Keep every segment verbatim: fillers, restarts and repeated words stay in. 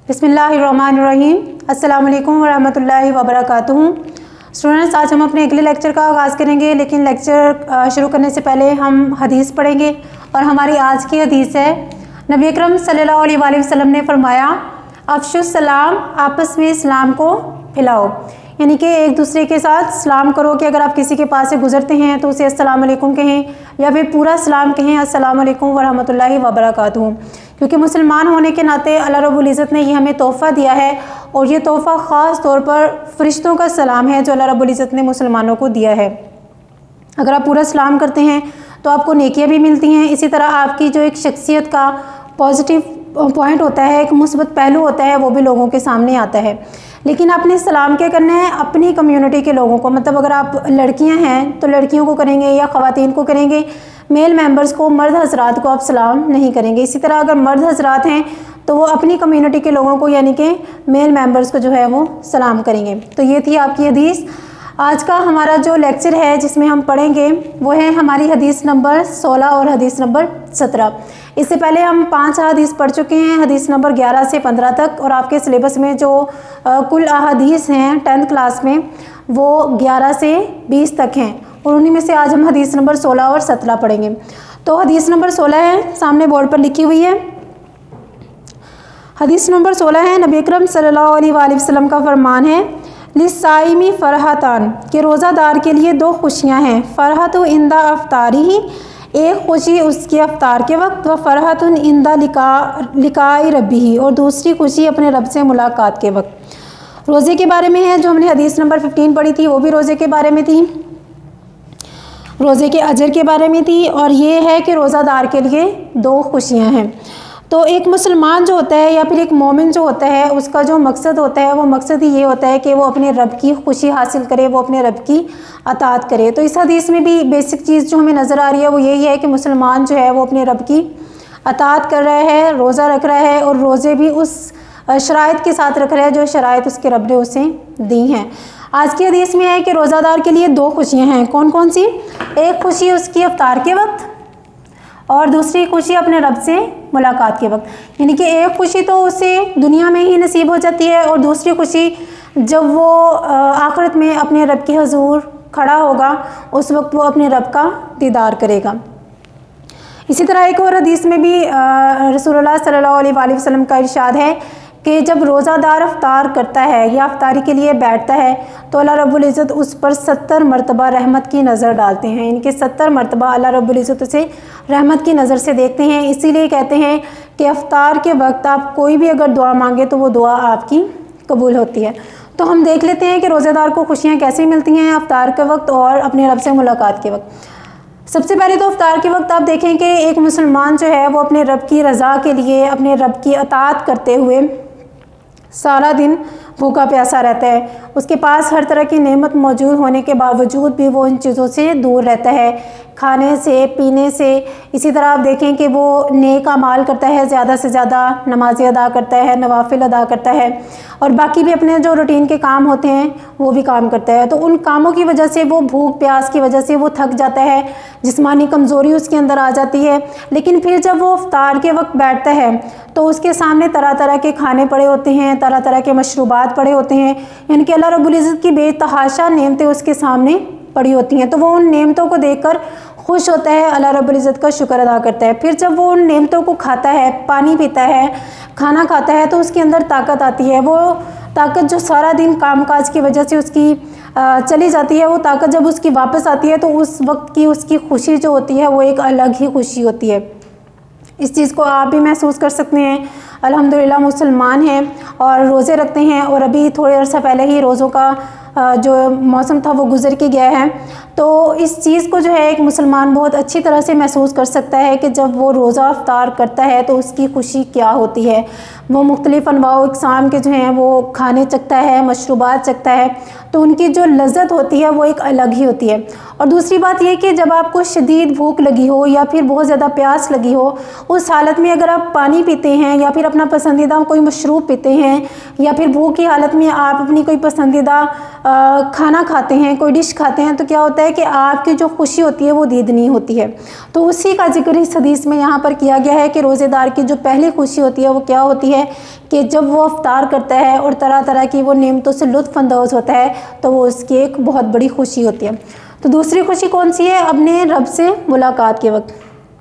बिस्मिल्लाहिर्रहमानिर्रहीम। अस्सलाम वालेकुम वरहमतुल्लाहि वबरकातुहू। स्टूडेंट्स, आज हम अपने अगले लेक्चर का आगाज़ करेंगे, लेकिन लेक्चर शुरू करने से पहले हम हदीस पढ़ेंगे। और हमारी आज की हदीस है, नबी अकरम सल्लल्लाहु अलैहि वसल्लम ने फरमाया, अफ़शुस सलाम, आपस में इस्लाम को फैलाओ। यानी कि एक दूसरे के साथ सलाम करो कि अगर आप किसी के पास से गुज़रते हैं तो उसे अस्सलाम वालेकुम कहें, या फिर पूरा सलाम कहें, अस्सलाम वालेकुम वरहमतुल्लाहि वबरकातुहू। क्योंकि मुसलमान होने के नाते अल्लाह रब्बुल इज़्ज़त ने ये हमें तोहफ़ा दिया है, और ये तोहफ़ा ख़ास तौर पर फ़रिश्तों का सलाम है जो अल्लाह रब्बुल इज़्ज़त ने मुसलमानों को दिया है। अगर आप पूरा सलाम करते हैं तो आपको नेकियां भी मिलती हैं। इसी तरह आपकी जो एक शख्सियत का पॉजिटिव पॉइंट होता है, एक मुस्बत पहलू होता है, वो भी लोगों के सामने आता है। लेकिन आपने सलाम क्या करना है? अपनी कम्युनिटी के लोगों को, मतलब अगर आप लड़कियां हैं तो लड़कियों को करेंगे या ख़वातीन को करेंगे। मेल मेंबर्स को, मर्द हजरात को आप सलाम नहीं करेंगे। इसी तरह अगर मर्द हजरात हैं तो वो अपनी कम्युनिटी के लोगों को, यानी कि मेल मेंबर्स को जो है वो सलाम करेंगे। तो ये थी आपकी हदीस। आज का हमारा जो लेक्चर है जिसमें हम पढ़ेंगे वो है हमारी हदीस नंबर सोलह और हदीस नंबर सत्रह। इससे पहले हम पांच हदीस पढ़ चुके हैं, हदीस नंबर ग्यारह से पंद्रह तक। और आपके सिलेबस में जो आ, कुल अहादीस हैं टेंथ क्लास में, वो ग्यारह से बीस तक हैं, और उन्हीं में से आज हम हदीस नंबर सोलह और सत्रह पढ़ेंगे। तो हदीस नंबर सोलह है, सामने बोर्ड पर लिखी हुई है। हदीस नंबर सोलह है, नबी अकरम सल्लल्लाहु अलैहि वसल्लम का फरमान है, लिस्साइमी फ़रहतान, के रोज़ादार के लिए दो खुशियाँ हैं। फ़रहतु इंदा अफ्तारी ही, एक खुशी उसके अफ्तार के वक्त, व फ़रहतुन इंदा लिका लिकाई रब्बी ही, और दूसरी खुशी अपने रब से मुलाकात के वक्त। रोज़े के बारे में है, जो हमने हदीस नंबर पंद्रह पढ़ी थी वो भी रोज़े के बारे में थी, रोज़े के अजर के बारे में थी। और ये है कि रोज़ादार के लिए दो खुशियाँ हैं। तो एक मुसलमान जो होता है या फिर एक मोमिन जो होता है, उसका जो मकसद होता है वो मकसद ही ये होता है कि वो अपने रब की खुशी हासिल करे, वो अपने रब की अताअत करे। तो इस हदीस में भी बेसिक चीज़ जो हमें नज़र आ रही है वो यही है कि मुसलमान जो है वो अपने रब की अताअत कर रहा है, रोज़ा रख रहा है, और रोज़े भी उस शराइत के साथ रख रहा है जो शराइत उसके रब ने उसे दी हैं। आज की हदीस में है कि रोज़ादार के लिए दो खुशियाँ हैं। कौन कौन सी? एक खुशी उसकी अफ्तार के वक्त, और दूसरी खुशी अपने रब से मुलाकात के वक्त। यानी कि एक खुशी तो उसे दुनिया में ही नसीब हो जाती है, और दूसरी खुशी जब वो आखिरत में अपने रब के हुजूर खड़ा होगा, उस वक्त वो अपने रब का दीदार करेगा। इसी तरह एक और हदीस में भी रसूलुल्लाह सल्लल्लाहु अलैहि वसल्लम का इरशाद है कि जब रोज़ादार अफ्तार करता है या अफ्तारी के लिए बैठता है तो अल्लाह रब्बुल इज़्ज़त उस पर सत्तर मरतबा रहमत की नज़र डालते हैं। इनके सत्तर मरतबा अल्लाह रब्बुल इज़्ज़त उसे रहमत की नज़र से देखते हैं। इसीलिए कहते हैं कि अफ्तार के वक्त आप कोई भी अगर दुआ मांगे तो वो दुआ आपकी कबूल होती है। तो हम देख लेते हैं कि रोज़ेदार को खुशियाँ कैसे मिलती हैं अफ्तार के वक्त और अपने रब से मुलाकात के वक्त। सबसे पहले तो अफ्तार के वक्त आप देखें कि एक मुसलमान जो है वो अपने रब की रज़ा के लिए, अपने रब की अताअत करते हुए सारा दिन भूखा प्यासा रहता है। उसके पास हर तरह की नेमत मौजूद होने के बावजूद भी वो इन चीज़ों से दूर रहता है, खाने से, पीने से। इसी तरह आप देखें कि वो नेक अमाल करता है, ज़्यादा से ज़्यादा नमाज़ें अदा करता है, नवाफिल अदा करता है, और बाकी भी अपने जो रूटीन के काम होते हैं वो भी काम करता है। तो उन कामों की वजह से वो भूख प्यास की वजह से वो थक जाता है, जिस्मानी कमज़ोरी उसके अंदर आ जाती है। लेकिन फिर जब वो इफ्तार के वक्त बैठता है तो उसके सामने तरह तरह के खाने पड़े होते हैं, तरह तरह के मशरूबात पड़े होते हैं, यानी कि अल्लाह रब्बुल इज़्ज़त की बेतहाशा नेमतें उसके सामने पड़ी होती हैं। तो वो उन नेमतों को देखकर खुश होता है, अल्लाह रब्बुल इज़्ज़त का शुक्र अदा करता है। फिर जब वो उन नेमतों को खाता है, पानी पीता है, खाना खाता है, तो उसके अंदर ताकत आती है। वो ताकत जो सारा दिन कामकाज की वजह से उसकी चली जाती है, वो ताकत जब उसकी वापस आती है तो उस वक्त की उसकी खुशी जो होती है वो एक अलग ही खुशी होती है। इस चीज़ को आप भी महसूस कर सकते हैं। अल्हम्दुलिल्लाह मुसलमान हैं और रोज़े रखते हैं, और अभी थोड़े अर्सा पहले ही रोज़ों का जो मौसम था वो गुज़र के गया है। तो इस चीज़ को जो है एक मुसलमान बहुत अच्छी तरह से महसूस कर सकता है कि जब वो रोज़ा अफ्तार करता है तो उसकी खुशी क्या होती है। वो मुख्तलिफ़ अनवाओ इक़साम के जो हैं वो खाने चखता है, मशरूबात चखता है, तो उनकी जो लज़्ज़त होती है वो एक अलग ही होती है। और दूसरी बात ये कि जब आपको शदीद भूख लगी हो या फिर बहुत ज़्यादा प्यास लगी हो, उस हालत में अगर आप पानी पीते हैं या फिर अपना पसंदीदा कोई मशरूब पीते हैं या फिर भूख की हालत में आप अपनी कोई पसंदीदा खाना खाते हैं, कोई डिश खाते हैं, तो क्या होता है कि आपकी जो खुशी होती है वो दीदनी होती है। तो उसी का जिक्र इस हदीस में यहाँ पर किया गया है कि रोज़ेदार की जो पहली खुशी होती है वो क्या होती है कि जब वो इफ्तार करता है और तरह तरह की वो नेमतों से लुत्फ़ अंदोज़ होता है, तो वो उसकी एक बहुत बड़ी खुशी होती है। तो दूसरी खुशी कौन सी है? अपने रब से मुलाकात के वक्त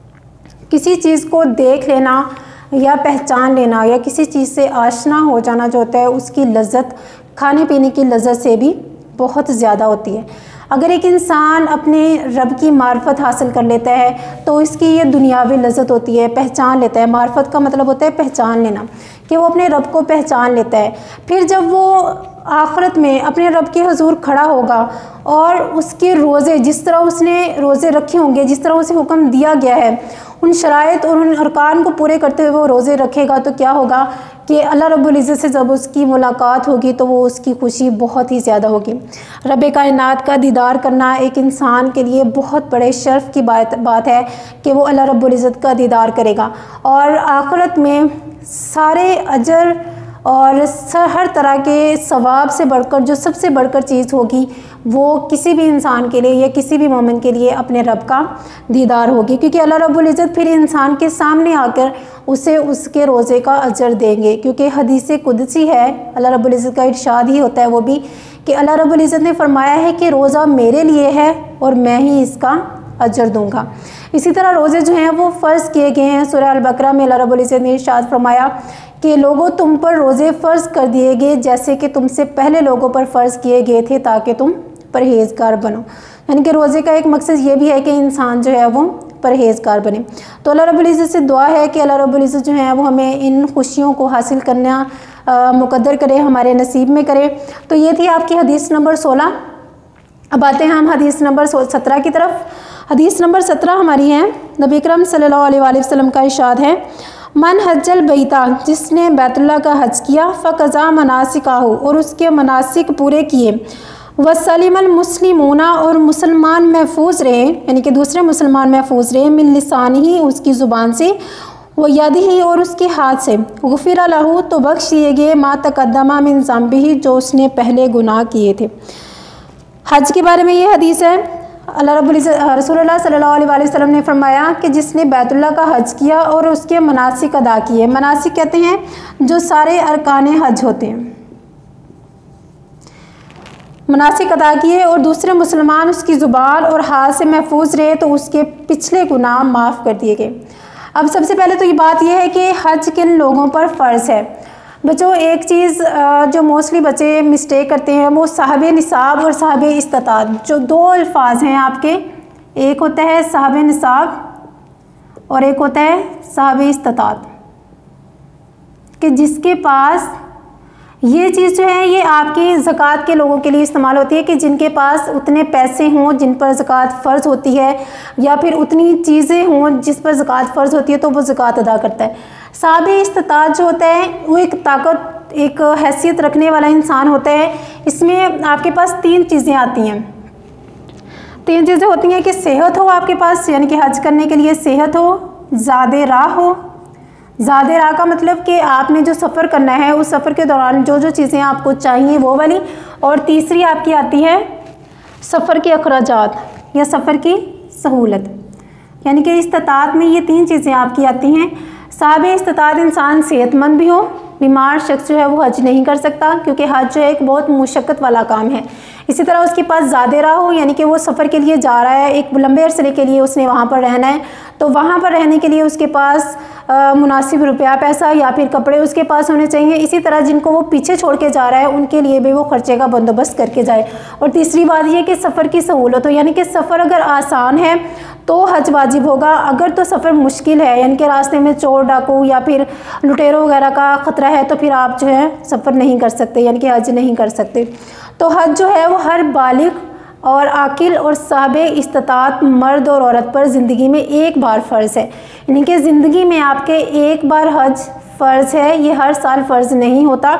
किसी चीज़ को देख लेना या पहचान लेना या किसी चीज़ से आशना हो जाना जो होता है, उसकी लज़्ज़त खाने पीने की लज़्ज़त से भी बहुत ज़्यादा होती है। अगर एक इंसान अपने रब की मार्फत हासिल कर लेता है तो इसकी ये दुनियावी लज़्ज़त होती है, पहचान लेता है। मार्फत का मतलब होता है पहचान लेना, कि वो अपने रब को पहचान लेता है। फिर जब वो आखिरत में अपने रब के हुजूर खड़ा होगा और उसके रोज़े, जिस तरह उसने रोज़े रखे होंगे, जिस तरह उसे हुक्म दिया गया है, उन शराइत और उन अरकान को पूरे करते हुए वो रोज़े रखेगा, तो क्या होगा कि अल्लाह रब्बुल इज़्ज़त से जब उसकी मुलाकात होगी तो वो उसकी खुशी बहुत ही ज़्यादा होगी। रब कायनात का दीदार करना एक इंसान के लिए बहुत बड़े शर्फ़ की बात बात है कि वो अल्लाह रब्बुल इज़्ज़त का दीदार करेगा। और आखिरत में सारे अजर और हर तरह के सवाब से बढ़कर जो सबसे बढ़कर चीज़ होगी वो किसी भी इंसान के लिए या किसी भी मोमिन के लिए अपने रब का दीदार होगी, क्योंकि अल्लाह रब्बुल इज़्ज़त फिर इंसान के सामने आकर उसे उसके रोज़े का अजर देंगे। क्योंकि हदीस कुदसी है, अल्लाह रब्बुल इज़्ज़त का इरशाद ही होता है वो भी, कि अल्लाह रब्बुल इज़्ज़त ने फरमाया है कि रोज़ा मेरे लिए है और मैं ही इसका अजर दूंगा। इसी तरह रोज़े जो हैं वो फ़र्ज़ किए गए हैं। सूरह अल बकरा में अल्लाह रब्बुल इज़्ज़त ने इरशाद फरमाया कि लोगों तुम पर रोज़े फ़र्ज़ कर दिए गए जैसे कि तुमसे पहले लोगों पर फ़र्ज़ किए गए थे ताकि तुम परहेज़गार बनो। यानी कि रोज़े का एक मकसद ये भी है कि इंसान जो है वो परहेज़गार बने। तो अल्लाह रब्बुल इज़्ज़त से दुआ है कि अल्लाह रब्बुल इज़्ज़त जो है वो हमें इन खुशियों को हासिल करना मुक़द्दर करे, हमारे नसीब में करे। तो ये थी आपकी हदीस नंबर सोलह। अब आते हैं हम हदीस नंबर सत्रह की तरफ। हदीस नंबर सत्रह हमारी है, नबी अकरम सल्लल्लाहु अलैहि वसल्लम का इरशाद है, मन हज्जल बैता, जिसने बैतुल्लाह का हज किया, फ़क़ज़ा मनासिकाहु, और उसके मनासिक पूरे किए, वसलिमल मुस्लिमूना, और मुसलमान महफूज रहे, यानी कि दूसरे मुसलमान महफूज रहे, मिन लिसानिही, उसकी ज़ुबान से, व यदिही, और उसके हाथ से, गुफ़िरा लहू, तो बख्श दिए गए, मा तक़द्दमा मिन ज़ंबिही, जो उसने पहले गुनाह किए थे। हज के बारे में ये हदीस है। अल्लाह रब्बुल इज़्ज़त रसूलुल्लाह सल्लल्लाहु अलैहि वसल्लम ने फरमाया कि जिसने बैतुल्लाह का हज किया और उसके मनासिक अदा किए। मनासिक कहते हैं जो सारे अरकान हज होते हैं, मनासिक अदा किए और दूसरे मुसलमान उसकी ज़ुबान और हाथ से महफूज रहे तो उसके पिछले गुनाह माफ़ कर दिए गए। अब सबसे पहले तो ये बात यह है कि हज किन लोगों पर फ़र्ज़ है। बच्चों, एक चीज़ जो मोस्टली बच्चे मिस्टेक करते हैं वो साहब निसाब और साहब इस्तात, जो दो अल्फाज हैं आपके, एक होता है साहब निसाब और एक होता है साहब इस्तात, कि जिसके पास ये चीज़ जो है ये आपकी ज़कात के लोगों के लिए इस्तेमाल होती है कि जिनके पास उतने पैसे हों जिन पर ज़कात फ़र्ज़ होती है, या फिर उतनी चीज़ें हों जिस पर ज़कात फ़र्ज़ होती है, तो वो ज़कात अदा करता है। साहब इस्तात जो होता है वो एक ताकत, एक हैसियत रखने वाला इंसान होता है। इसमें आपके पास तीन चीज़ें आती हैं, तीन चीज़ें होती हैं कि सेहत हो आपके पास, यानी कि हज करने के लिए सेहत हो, ज़्यादा राह हो। ज़्यादा राह का मतलब कि आपने जो सफ़र करना है उस सफ़र के दौरान जो जो चीज़ें आपको चाहिए वो वाली, और तीसरी आपकी आती है सफ़र के अखराजात या सफ़र की सहूलत, यानी कि इस्तात में ये तीन चीज़ें आपकी आती हैं। साहब इस्तात इंसान सेहतमंद भी हो, बीमार शख्स जो है वो हज नहीं कर सकता क्योंकि हज जो है एक बहुत मुशक्क़त वाला काम है। इसी तरह उसके पास ज़्यादा राह हो, यानी कि वो सफ़र के लिए जा रहा है, एक लंबे अरसे के लिए उसने वहाँ पर रहना है, तो वहाँ पर रहने के लिए उसके पास मुनासिब रुपया पैसा या फिर कपड़े उसके पास होने चाहिए। इसी तरह जिनको वो पीछे छोड़ के जा रहा है उनके लिए भी वो खर्चे का बंदोबस्त करके जाए। और तीसरी बात ये कि सफ़र की सहूलत हो, यानी कि सफ़र अगर आसान है तो हज वाजिब होगा, अगर तो सफ़र मुश्किल है, यानी कि रास्ते में चोर डाकू या फिर लुटेरों वगैरह का ख़तरा है, तो फिर आप जो है सफ़र नहीं कर सकते, यानी कि हज नहीं कर सकते। तो हज जो है वो हर बालिग और आकिल और साहब इस्तात मर्द और औरत पर ज़िंदगी में एक बार फ़र्ज़ है, यानी कि ज़िंदगी में आपके एक बार हज फ़र्ज़ है। ये हर साल फ़र्ज़ नहीं होता,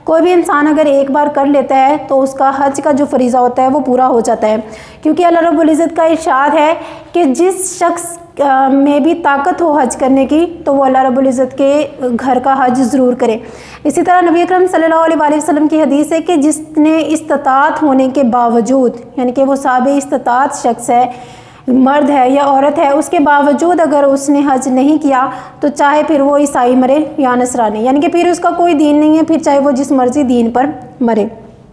कोई भी इंसान अगर एक बार कर लेता है तो उसका हज का जो फरीज़ा होता है वो पूरा हो जाता है, क्योंकि अल्लाह रब्बुल इज़्ज़त का इरशाद है कि जिस शख्स में भी ताकत हो हज करने की तो वो अल्लाह रब्बुल इज़्ज़त के घर का हज ज़रूर करे। इसी तरह नबी अकरम सल्लल्लाहु अलैहि वसल्लम की हदीस है कि जिसने इस्तिताअत होने के बावजूद, यानी कि वो साबिक़ इस्तिताअत शख्स है, मर्द है या औरत है, उसके बावजूद अगर उसने हज नहीं किया तो चाहे फिर वो ईसाई मरे या नसरानी, यानी कि फिर उसका कोई दीन नहीं है, फिर चाहे वो जिस मर्जी दीन पर मरे।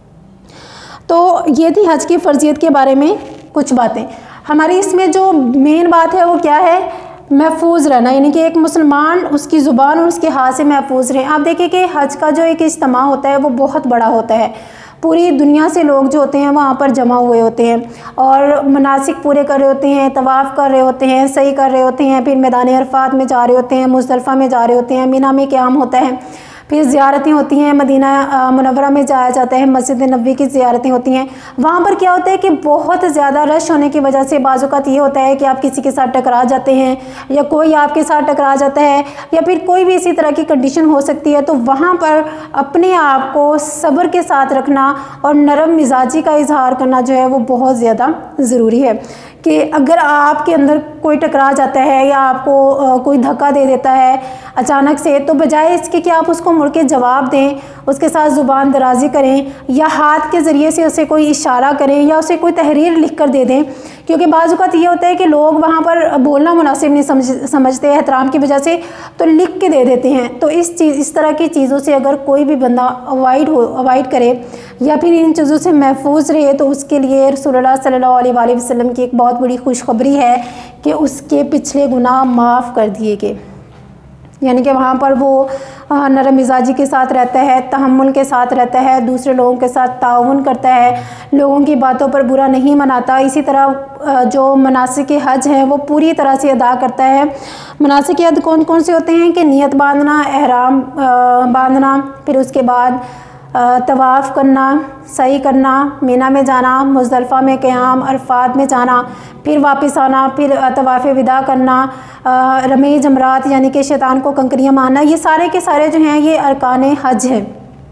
तो ये थी हज की फ़र्ज़ियत के बारे में कुछ बातें। हमारी इसमें जो मेन बात है वो क्या है, महफूज रहना, यानी कि एक मुसलमान उसकी ज़ुबान और उसके हाथ से महफूज रहे। आप देखिए कि हज का जो एक इज्तिमा होता है वो बहुत बड़ा होता है, पूरी दुनिया से लोग जो होते हैं वहाँ पर जमा हुए होते हैं और मनासिक पूरे कर रहे होते हैं, तवाफ़ कर रहे होते हैं, सही कर रहे होते हैं, फिर मैदान अरफात में जा रहे होते हैं, मुज़दलिफ़ा में जा रहे होते हैं, मिना में क़याम होता है, फिर ज़ियारतें होती हैं, मदीना मुनव्वरा में जाया जाता है, मस्जिद नबवी की ज़ियारतें होती हैं। वहाँ पर क्या होता है कि बहुत ज़्यादा रश होने की वजह से बाज़ औक़ात ये होता है कि आप किसी के साथ टकरा जाते हैं या कोई आपके साथ टकरा जाता है या फिर कोई भी इसी तरह की कंडीशन हो सकती है। तो वहाँ पर अपने आप को सब्र के साथ रखना और नरम मिजाजी का इजहार करना जो है वो बहुत ज़्यादा ज़रूरी है कि अगर आपके अंदर कोई टकरा जाता है या आपको कोई धक्का दे देता है अचानक से, तो बजाय इसके कि आप उसको मुड़ के जवाब दें, उसके साथ ज़ुबान दराज़ी करें या हाथ के ज़रिए से उसे कोई इशारा करें या उसे कोई तहरीर लिख कर दे दें, क्योंकि बाज़ औक़ात ये होता है कि लोग वहाँ पर बोलना मुनासिब नहीं समझ समझते हैं एहतराम की वजह से, तो लिख के दे देते हैं। तो इस चीज़ इस तरह की चीज़ों से अगर कोई भी बंदा अवॉइड हो अवॉइड करे या फिर इन चीज़ों से महफूज रहे तो उसके लिए रसूलुल्लाह सल्लल्लाहु अलैहि वसल्लम की एक बहुत बड़ी खुशखबरी है कि उसके पिछले गुनाह माफ़ कर दिए गए। यानी कि वहाँ पर वो नरम मिजाजी के साथ रहता है, तहम्मुल के साथ रहता है, दूसरे लोगों के साथ ताउन करता है, लोगों की बातों पर बुरा नहीं मनाता। इसी तरह जो मनासिक हज हैं वो पूरी तरह से अदा करता है। मनासिक हज कौन कौन से होते हैं कि नियत बांधना, एहराम बांधना, फिर उसके बाद तवाफ़ करना, सही करना, मीना में जाना, मुज़दलिफ़ा में क़याम, अरफात में जाना, फिर वापस आना, फिर तवाफ़ विदा करना, रमी जमरात यानी कि शैतान को कंकरियाँ मारना, ये सारे के सारे जो हैं ये अरकान हज हैं।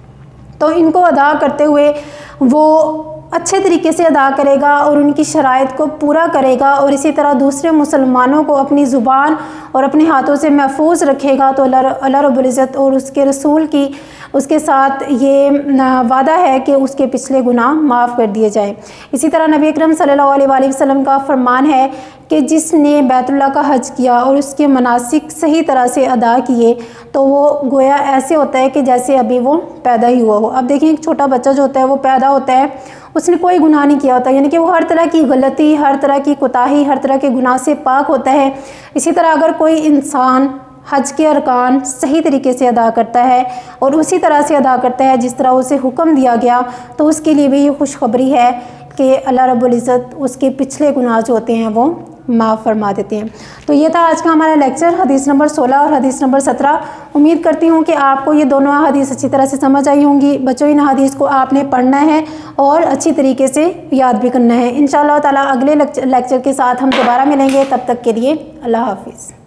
तो इनको अदा करते हुए वो अच्छे तरीके से अदा करेगा और उनकी शराइत को पूरा करेगा और इसी तरह दूसरे मुसलमानों को अपनी ज़ुबान और अपने हाथों से महफूज रखेगा तो अल्लाह अल्लाह रब्बुल इज़्ज़त और उसके रसूल की उसके साथ ये वादा है कि उसके पिछले गुनाह माफ़ कर दिए जाएं। इसी तरह नबी अकरम सल्लल्लाहु अलैहि वसल्लम का फरमान है कि जिसने बैतुल्लाह का हज किया और उसके मनासिक सही तरह से अदा किए तो वो गोया ऐसे होता है कि जैसे अभी वो पैदा ही हुआ हो। अब देखिए एक छोटा बच्चा जो होता है वो पैदा होता है, उसने कोई गुनाह नहीं किया होता, यानी कि वो हर तरह की गलती, हर तरह की कोताही, हर तरह के गुनाह से पाक होता है। इसी तरह अगर कोई इंसान हज के अरकान सही तरीके से अदा करता है और उसी तरह से अदा करता है जिस तरह उसे हुक्म दिया गया तो उसके लिए भी ये खुशखबरी है कि अल्लाह रब्बुल इज़्ज़त उसके पिछले गुनाह जो होते हैं वो माफ़ फरमा देते हैं। तो ये था आज का हमारा लेक्चर हदीस नंबर सोलह और हदीस नंबर सत्रह। उम्मीद करती हूँ कि आपको ये दोनों हदीस अच्छी तरह से समझ आई होंगी। बच्चों इन हदीस को आपने पढ़ना है और अच्छी तरीके से याद भी करना है। इंशाअल्लाह ताला अगले लेक्चर के साथ हम दोबारा मिलेंगे, तब तक के लिए अल्लाह हाफ़िज़।